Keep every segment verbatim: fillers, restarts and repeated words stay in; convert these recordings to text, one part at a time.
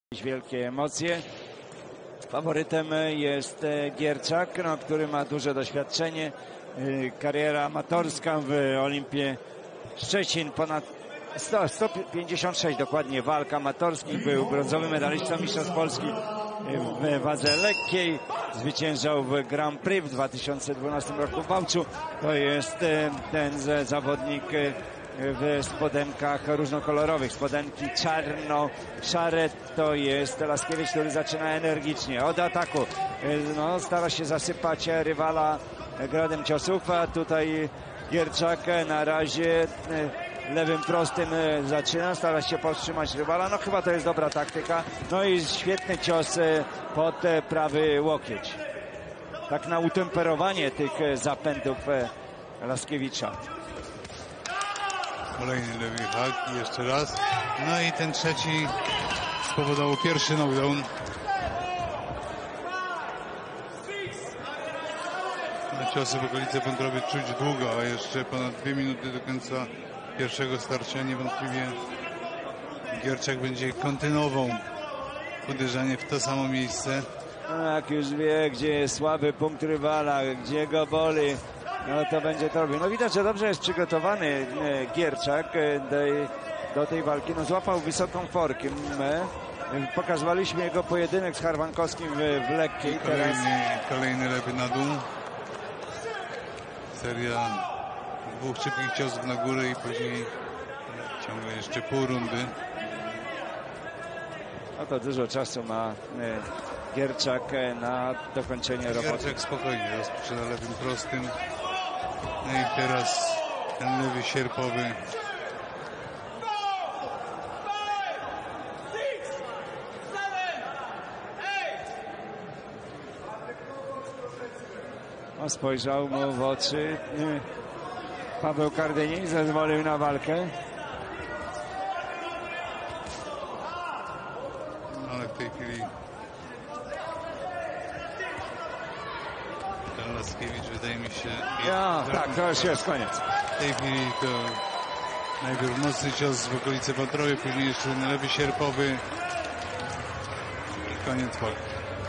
Wielkie emocje. Faworytem jest Gierczak, no, który ma duże doświadczenie. Kariera amatorska w Olimpie Szczecin, ponad sto, sto pięćdziesiąt sześć dokładnie walk amatorskich. Był brązowy medalistą mistrzostw Polski w wadze lekkiej. Zwyciężał w Grand Prix w dwa tysiące dwunastym roku w Wałczu. To jest ten zawodnik w spodenkach różnokolorowych. Spodenki czarno-szare to jest Laskiewicz, który zaczyna energicznie od ataku. No, stara się zasypać rywala gradem ciosów, a tutaj Gierczak na razie lewym prostym zaczyna, stara się powstrzymać rywala. No chyba to jest dobra taktyka. No i świetny cios pod prawy łokieć. Tak na utemperowanie tych zapędów Laskiewicza. Kolejny lewy hak, jeszcze raz. No i ten trzeci spowodował pierwszy knockdown. Na ciosy w okolice wątroby czuć długo, a jeszcze ponad dwie minuty do końca pierwszego starcia. Niewątpliwie Gierczak będzie kontynuował uderzanie w to samo miejsce. No, jak już wie, gdzie jest słaby punkt rywala, gdzie go boli, no to będzie to robił. No widać, że dobrze jest przygotowany Gierczak do, do tej walki. No złapał wysoką formę. Pokazywaliśmy jego pojedynek z Harwankowskim w, w lekkiej. Kolejny, teraz kolejny lewy na dół. Seria dwóch szybkich ciosów na górę i później ciągle jeszcze pół rundy. No to dużo czasu ma Gierczak na dokończenie roboty. Gierczak spokojnie rozpoczyna lewym prostym. No i teraz ten lewy sierpowy. No, spojrzał mu w oczy Paweł Kardyni, zezwolił na walkę. Ale w tej chwili ten Laskiewicz wydaje mi się... Ja, tak, to już jest koniec. W tej chwili to najpierw mocny cios w okolicy wątroby, później jeszcze ten lewy sierpowy i koniec walki.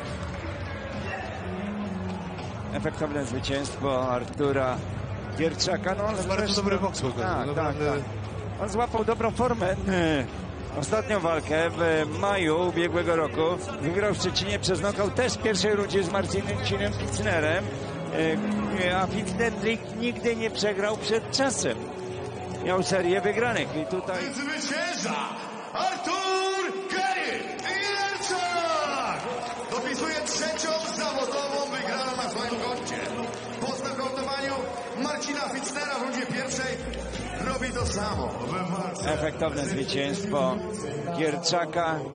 Efektowne zwycięstwo Artura Gierczaka. No, on bardzo zresztą, dobry boks pokazał. tak, tak, tak. On złapał dobrą formę. Ostatnią walkę w maju ubiegłego roku wygrał w Szczecinie przez nokaut też w pierwszej rundzie z Marcinem Fitznerem, a Fitzner nigdy nie przegrał przed czasem. Miał serię wygranych i tutaj zwycięża Artur Gierczak! Dopisuje trzecią zawodową wygraną na swoim koncie. Po znokautowaniu Marcina Fitznera w rundzie pierwszej robi to samo we walce. efektowne zwycięstwo Gierczaka.